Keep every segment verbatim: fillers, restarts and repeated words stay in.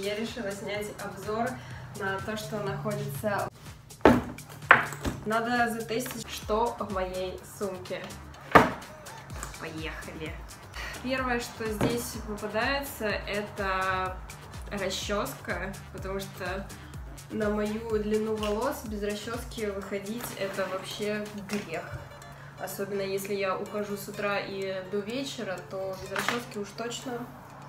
я решила снять обзор на то, что находится. Надо затестить, что в моей сумке. Поехали! Первое, что здесь попадается, это расческа, потому что на мою длину волос без расчески выходить это вообще грех. Особенно если я ухожу с утра и до вечера, то без расчески уж точно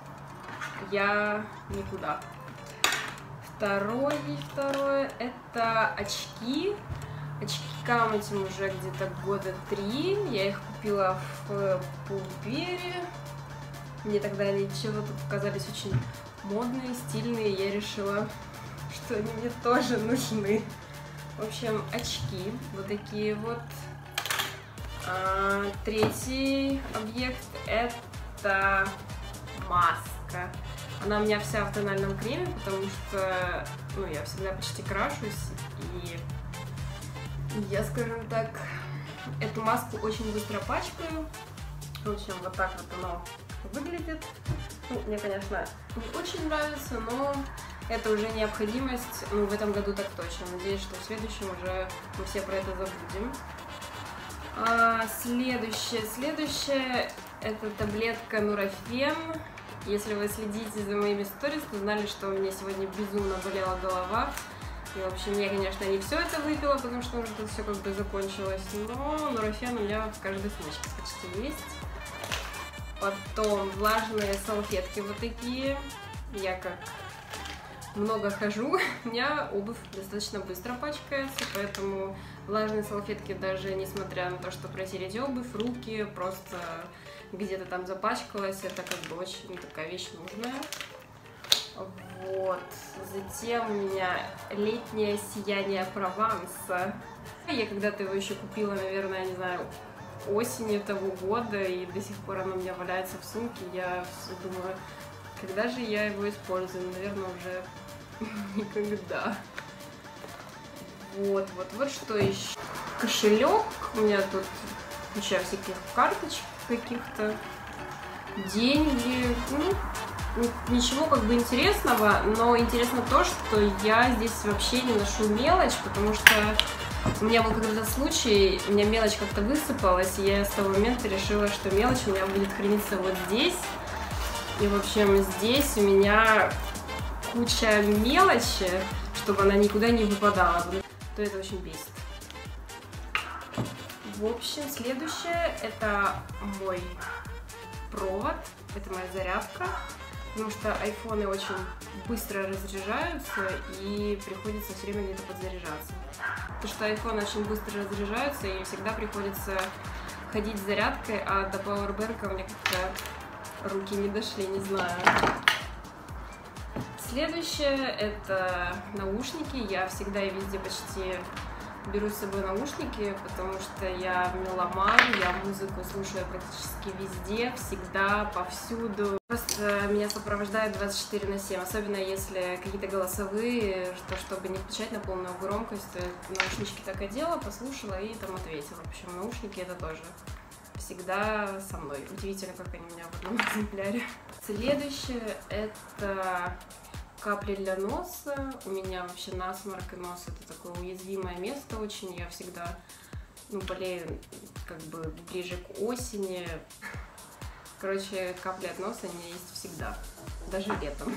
я никуда. Второе, второе это очки. Очкам этим уже где-то года три. Я их купила в Пулпере. Мне тогда они чего-то показались очень модные, стильные. Я решила, что они мне тоже нужны. В общем, очки. Вот такие вот. А, третий объект это маска. Она у меня вся в тональном креме, потому что ну, я всегда почти крашусь. И я, скажем так, эту маску очень быстро пачкаю. В общем, вот так вот оно выглядит. Ну, мне, конечно, не очень нравится, но это уже необходимость. Ну, в этом году так точно. Надеюсь, что в следующем уже мы все про это забудем. А, следующее, следующее это таблетка Нурофен. Если вы следите за моими сторис, то знали, что у меня сегодня безумно болела голова. И, в общем, я, конечно, не все это выпила, потому что уже тут все как бы закончилось. Но Нурофен у меня в каждой сумочке почти есть. Потом влажные салфетки вот такие. Я как много хожу, у меня обувь достаточно быстро пачкается, поэтому влажные салфетки, даже несмотря на то, что протереть обувь, руки, просто где-то там запачкалась, это как бы очень такая вещь нужная. Вот. Затем у меня летнее сияние Прованса. Я когда-то его еще купила, наверное, не знаю, осенью того года, и до сих пор оно у меня валяется в сумке. Я думаю, когда же я его использую? Наверное, уже никогда. Вот, вот, вот что еще. Кошелек. У меня тут куча всяких карточек каких-то. Деньги. Ну, ничего как бы интересного, но интересно то, что я здесь вообще не ношу мелочь, потому что у меня был когда-то случай, у меня мелочь как-то высыпалась, и я с того момента решила, что мелочь у меня будет храниться вот здесь. И, в общем, здесь у меня куча мелочи, чтобы она никуда не выпадала, то это очень бесит. В общем, следующее это мой провод, это моя зарядка, потому что айфоны очень быстро разряжаются и приходится все время где-то подзаряжаться. Потому что айфоны очень быстро разряжаются и всегда приходится ходить с зарядкой, а до пауэрбэнка у меня как-то руки не дошли, не знаю. Следующее это наушники. Я всегда и везде почти беру с собой наушники, потому что я меломан, я музыку слушаю практически везде, всегда, повсюду. Просто меня сопровождает двадцать четыре на семь, особенно если какие-то голосовые, что чтобы не включать на полную громкость, то наушнички так одела, послушала и там ответила. В общем, наушники это тоже всегда со мной. Удивительно, как они у меня в одном экземпляре. Следующее это капли для носа. У меня вообще насморк и нос это такое уязвимое место очень. Я всегда ну, болею как бы ближе к осени. Короче, капли от носа у меня есть всегда, даже летом.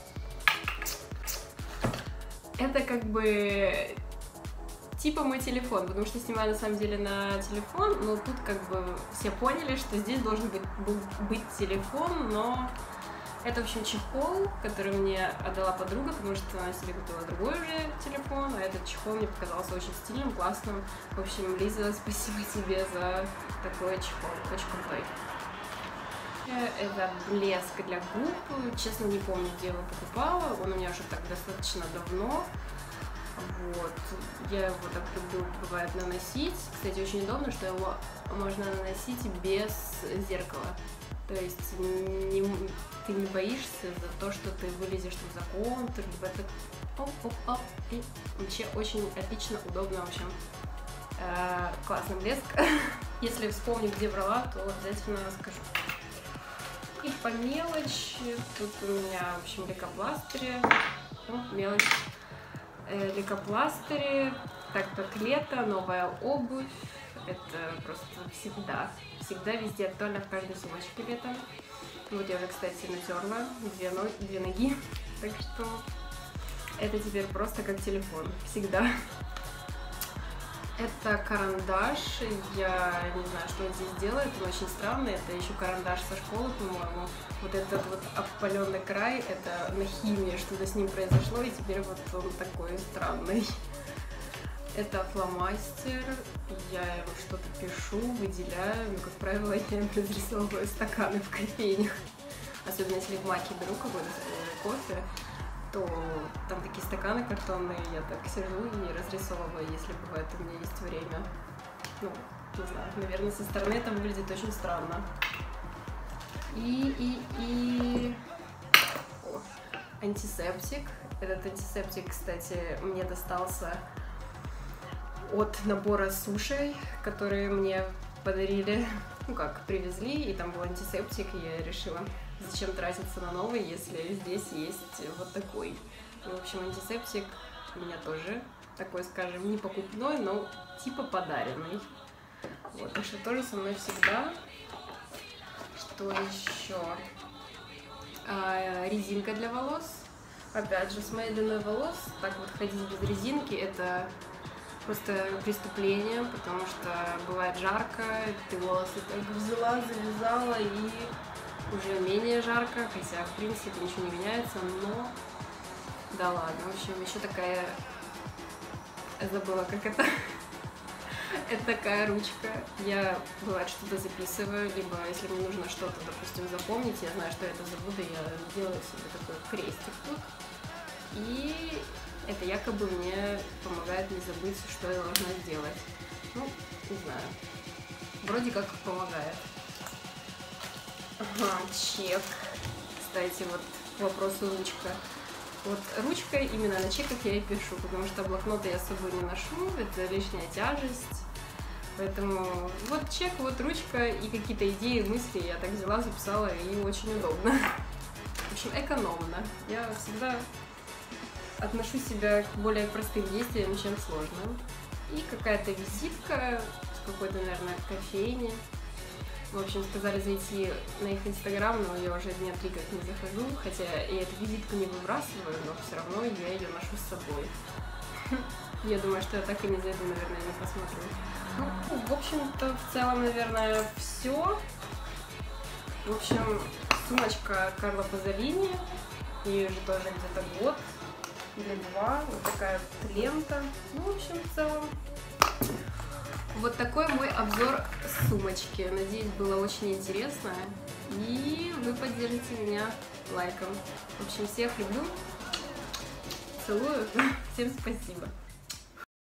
Это как бы типа мой телефон, потому что снимаю на самом деле на телефон, но тут как бы все поняли, что здесь должен быть, быть телефон, но это, в общем, чехол, который мне отдала подруга, потому что она себе купила другой уже телефон, а этот чехол мне показался очень стильным, классным. В общем, Лиза, спасибо тебе за такой чехол, очень крутой. Это блеск для губ, честно не помню, где я его покупала, он у меня уже так достаточно давно. Вот, я его так люблю, бывает, наносить. Кстати, очень удобно, что его можно наносить без зеркала. То есть не, ты не боишься за то, что ты вылезешь там за контур, либо это оп-оп-оп. И вообще очень отлично, удобно, в общем. Э, классный блеск. Если вспомню, где брала, то обязательно скажу. И по мелочи, тут у меня, в общем, лейкопластыри, ну, мелочь, э, лейкопластыри, так как лето, новая обувь, это просто всегда, всегда везде актуально в каждой сумочке летом. Вот я уже, кстати, натерла две, но... две ноги, так что это теперь просто как телефон, всегда. Это карандаш, я не знаю, что он здесь делает, он очень странный, это еще карандаш со школы, по-моему. Вот этот вот обпаленный край, это на химии что-то с ним произошло, и теперь вот он такой странный. Это фломастер, я ему что-то пишу, выделяю, но, как правило, я им разрисовываю стаканы в кофейнях. Особенно если в маке беру какой-то кофе, то там такие стаканы картонные, я так сижу и разрисовываю, если бывает у меня есть время. Ну, не знаю, наверное, со стороны это выглядит очень странно. И, и, и... О, антисептик. Этот антисептик, кстати, мне достался от набора суши, которые мне подарили, ну как, привезли, и там был антисептик, и я решила, зачем тратиться на новый, если здесь есть вот такой. И, в общем, антисептик у меня тоже такой, скажем, не покупной, но типа подаренный. Вот, так что тоже со мной всегда. Что еще? А, резинка для волос. Опять же, с моей длиной волос, так вот ходить без резинки, это просто преступление, потому что бывает жарко, ты волосы только взяла, завязала, и уже менее жарко, хотя в принципе ничего не меняется, но да ладно. В общем, еще такая, я забыла, как это, это такая ручка. Я, бывает, что-то записываю, либо если мне нужно что-то, допустим, запомнить, я знаю, что я это забуду, я делаю себе такой крестик тут, и это якобы мне помогает не забыть, что я должна сделать. Ну, не знаю. Вроде как помогает. Ага, чек. Кстати, вот к вопросу ручка. Вот ручкой именно на чеках я и пишу, потому что блокноты я с собой не ношу, это лишняя тяжесть. Поэтому вот чек, вот ручка и какие-то идеи, мысли я так взяла, записала, и очень удобно. В общем, экономно. Я всегда отношу себя к более простым действиям, чем сложным. И какая-то визитка с какой-то, наверное, кофейни. В общем, сказали зайти на их инстаграм, но я уже дня три как не захожу, хотя я эту визитку не выбрасываю, но все равно я ее ношу с собой. Я думаю, что я так и не зайду, наверное, не посмотрю. Ну, в общем-то, в целом, наверное, все. В общем, сумочка Карло Пазолини, ей уже тоже где-то год или два, вот такая вот лента. Ну, в общем, в целом, вот такой мой обзор сумочки. Надеюсь, было очень интересно, и вы поддержите меня лайком. В общем, всех люблю, целую, всем спасибо.